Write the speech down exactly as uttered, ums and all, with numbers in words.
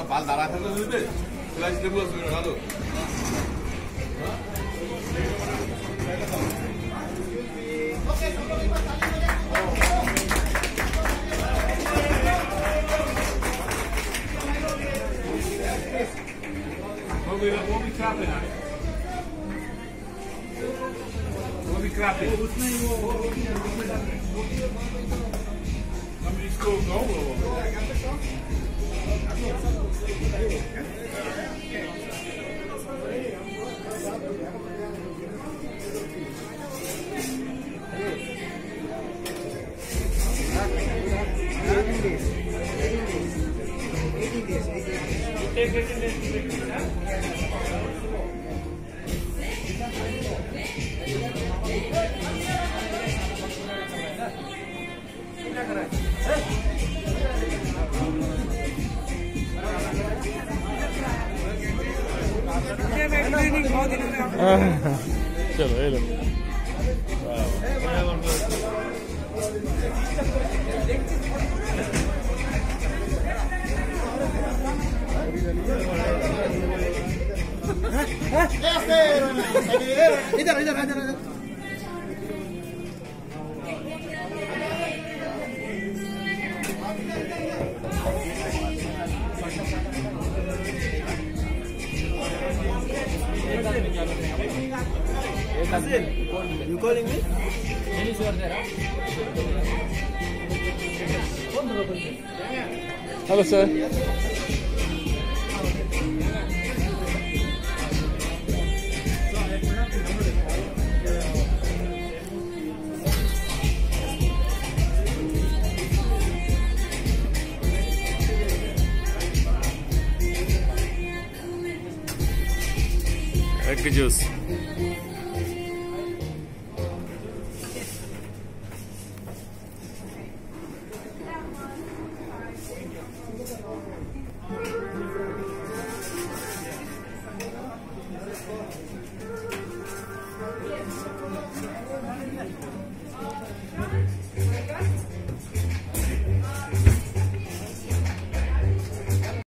Kapal darah kan tu ni. Kelas dia buat sebelum lalu. What we clapping at? What we clapping? How many schools over? चलो ये लो इधर इधर इधर You calling me? Dennis, you are there. Hello, sir. Egg juice.